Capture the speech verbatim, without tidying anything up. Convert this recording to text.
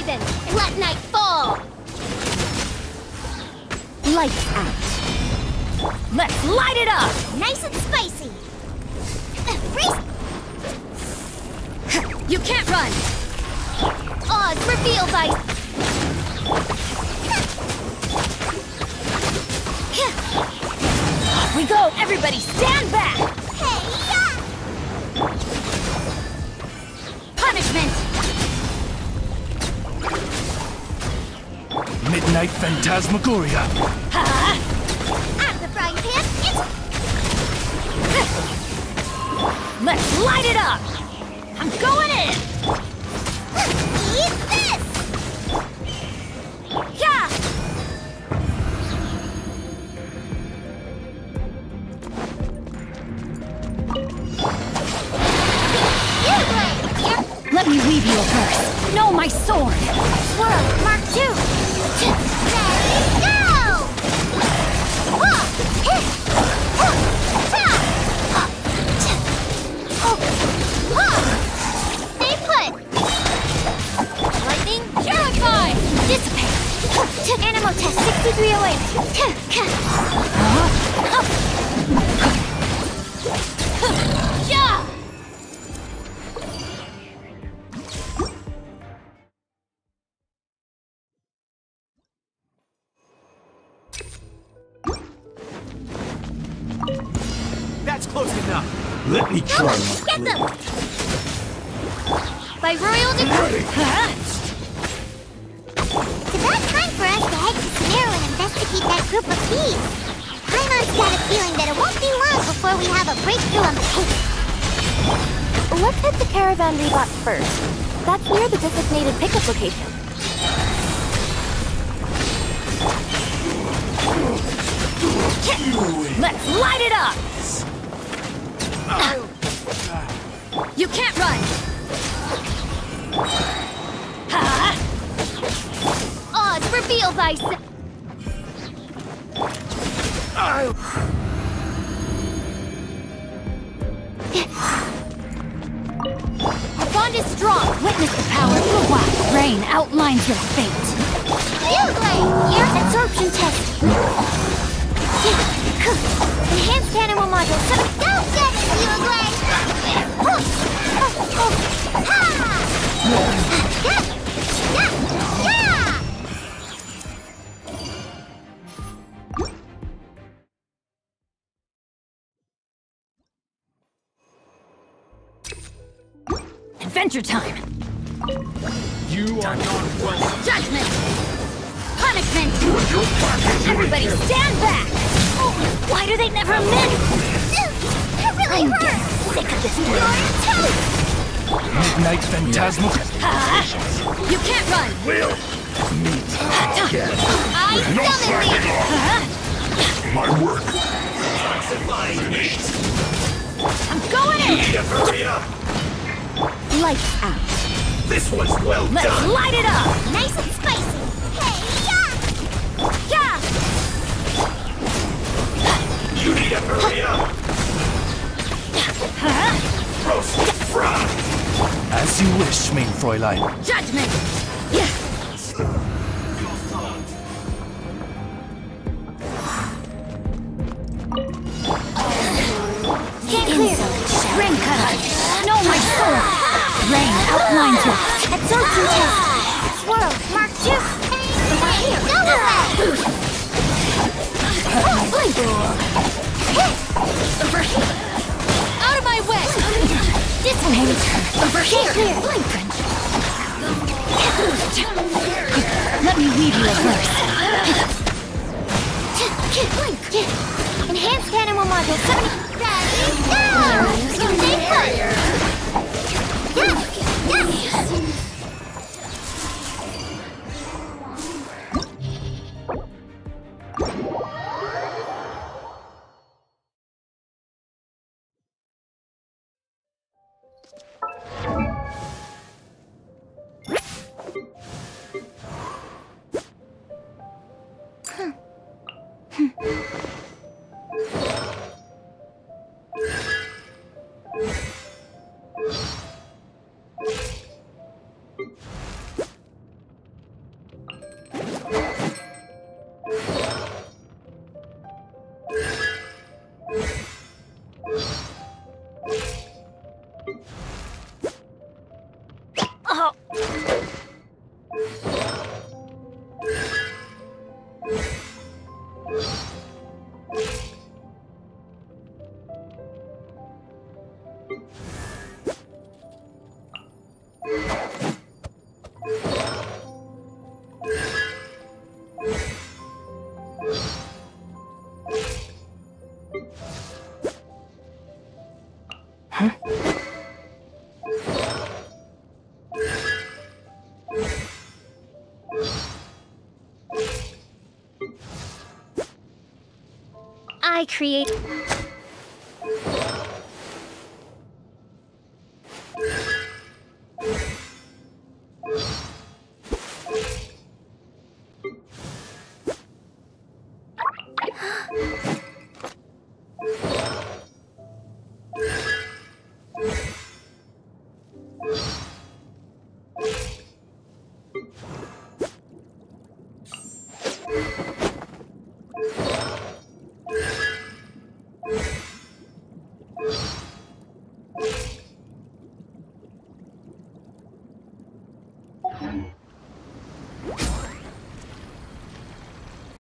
poison! Let night fall! Lights out. Let's light it up! Nice and spicy! Uh, you can't run! Odds revealed by... Off we go! Everybody stand back! Hey, yeah! Punishment! Midnight Phantasmagoria. Ha! Out of the frying pan, it's... Let's light it up! I'm going in! Eat this! Yeah! Let me weave you a verse. Know my sword! Swirl, Mark two! Ready, go! Stay put! Lightning, purify! Dissipate! Animal test sixty-three oh eight! Yeah! That's close enough. Let me try. Get them! By royal decree! Huh? It's about time for us to head to Sierra and investigate that group of thieves. Paimon's got a feeling that it won't be long before we have a breakthrough on the case. Let's hit the caravan we bought first. That's near the designated pickup location. Let's light it up! You can't run! Ha! Odds reveal thyself! Our bond is strong! Witness the power of the wild. Rain outlines your fate. Xiangling! Your absorption test! Enhanced animal module seven. Go get it, Xiangling! Ha! Yeah! Yeah! Yeah! Adventure time! You are not welcome. Judgment! Punishment! Everybody stand back! Oh, why do they never miss? That really I'm hurts! Sick of this dude! You're toast! Midnight Phantasmagoria. Ha! You can't run! Will meet again. I summon thee! Huh? My work. I'm going in! Hurry up. Lights out. This was well Let's done. light it up! Nice and spicy! Hey, yeah! Yeah! You need to hurry up. Huh? Roast, fry. As you wish, mein Fräulein. Judgment! Yeah! Can't clear! Ring cutter! Know my sword! Rain outlines your absorption test! Swirl, Mark two! Over here! Go away! Over here! Out of my way! Dissipate! Over here! Blink! Let me weave you a verse. Enhanced animal module seventy. Ready, go! Stay put! Yeah! Yeah! I create...